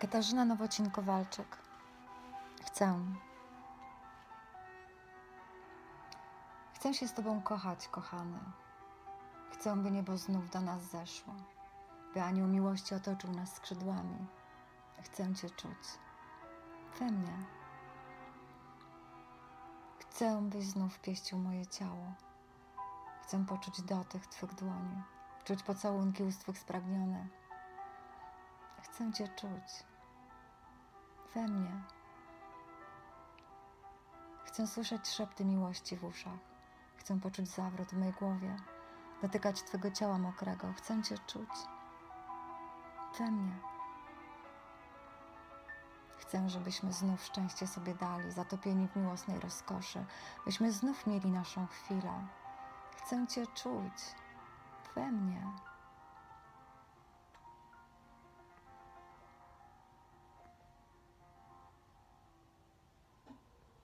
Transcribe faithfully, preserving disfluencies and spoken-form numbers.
Katarzyna Nowocin-Kowalczyk. Chcę. Chcę się z Tobą kochać, kochany. Chcę, by niebo znów do nas zeszło, by anioł miłości otoczył nas skrzydłami. Chcę Cię czuć we mnie. Chcę, byś znów pieścił moje ciało. Chcę poczuć dotyk Twych dłoni, czuć pocałunki ust Twych spragnione. Chcę Cię czuć we mnie. Chcę słyszeć szepty miłości w uszach. Chcę poczuć zawrót w mej głowie, dotykać Twego ciała mokrego. Chcę Cię czuć we mnie. Chcę, żebyśmy znów szczęście sobie dali, zatopieni w miłosnej rozkoszy, byśmy znów mieli naszą chwilę. Chcę Cię czuć we mnie.